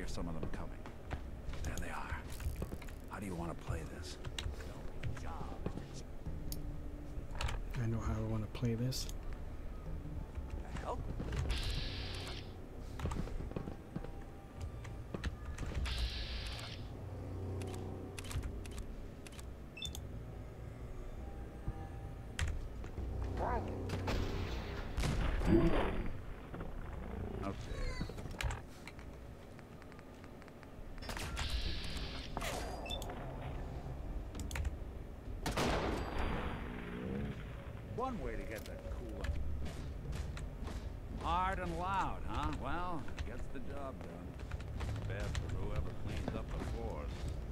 hear some of them coming. There they are. How do you want to play this? I know how I want to play this. The hell? Up there. One way to get that coolant. Hard and loud, huh? Well, gets the job done. Bad for whoever cleans up the floors.